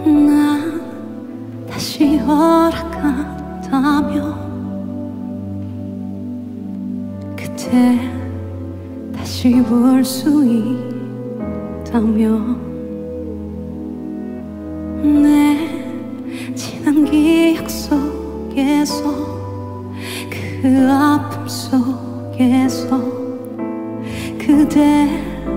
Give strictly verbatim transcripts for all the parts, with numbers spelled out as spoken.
난 다시 허락한다며 그때 다시 볼 수 있다며 내 지난 기억 속에서 그 아픔 속에서 그대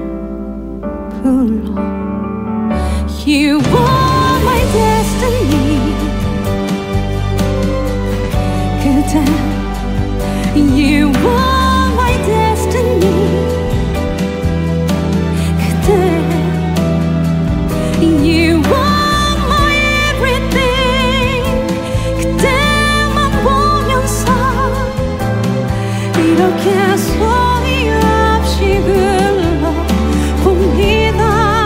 불러 You are my destiny 그대 You are my destiny 그대 You are my everything 그대만 보면서 이렇게 소리 없이 불러봅니다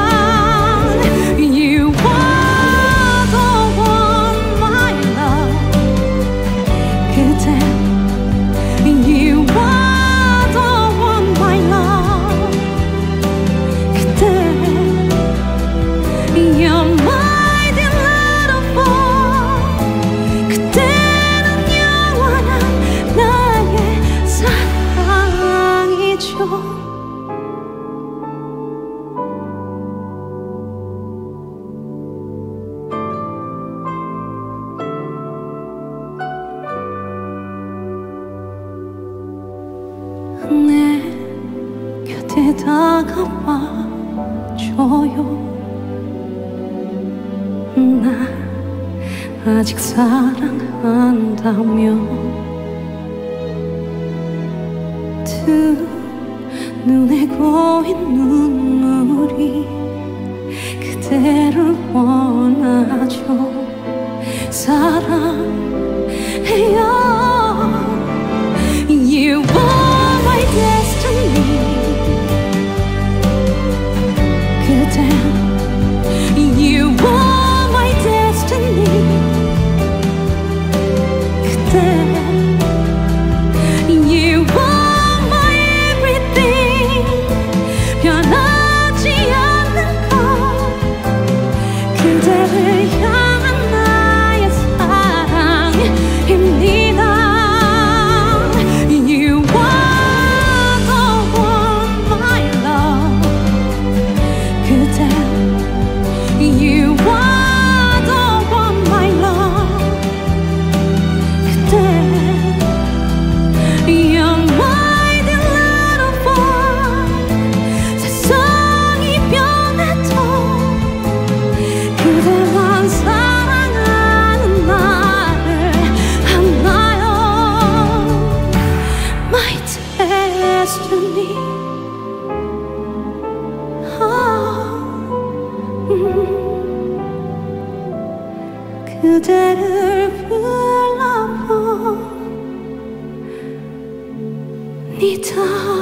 You are the one my love 그대 You are the one my love 그대 You're my dear little boy 그대는 영원한 나의 사랑이죠 내 곁에 다가와줘요 나 아직 사랑한다며 두 눈에 고인 눈물이 그대를 원하죠 사랑해요 You are my destiny 그대 You are my destiny 그대 You are my everything 변하지 않는 것 그대를 향한 나의 사랑입니다 You are the one my love 그대 You are the one my love 그대 You're my dear little boy 세상이 변해도 그대만 사랑하는 나를 안나요 My destiny 아, 음. 그대를 불러봅니다